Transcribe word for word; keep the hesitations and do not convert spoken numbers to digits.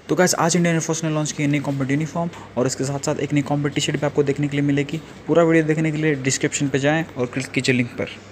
तो गाइस आज Indian air force ने लॉन्च की नई कॉम्बैट यूनिफॉर्म और इसके साथ साथ एक नई कॉम्बैट टी शर्ट भी आपको देखने के लिए मिलेगी। पूरा वीडियो देखने के लिए डिस्क्रिप्शन पे जाएं और क्लिक कीजिए लिंक पर।